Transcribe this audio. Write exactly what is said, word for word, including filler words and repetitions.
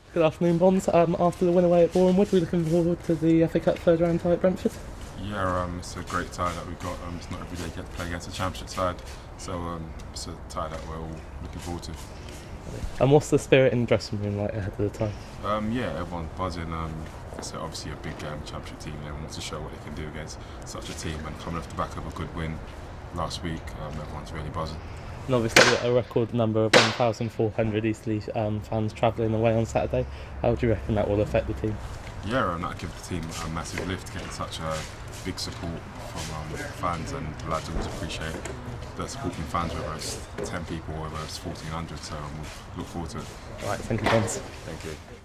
Good afternoon, Bondz. Um, after the win away at Bournemouth, we're looking forward to the F A Cup third round tie at Brentford. Yeah, um, it's a great tie that we've got. Um, it's not every day you get to play against a championship side, so um, it's a tie that we're all looking forward to. And what's the spirit in the dressing room like ahead of the tie? Um, yeah, everyone's buzzing. Um, it's obviously a big um, championship team. Everyone wants to show what they can do against such a team, and coming off the back of a good win last week, um, everyone's really buzzing. And obviously a record number of one thousand four hundred Eastleigh um, fans travelling away on Saturday. How do you reckon that will affect the team? Yeah, and that'll give the team a massive lift, getting such a big support from um, fans, and the lads always appreciate the support from fans, whether it's ten people or whether it's fourteen hundred, so um, we'll look forward to it. Right, thank you, Bondz. Thank you.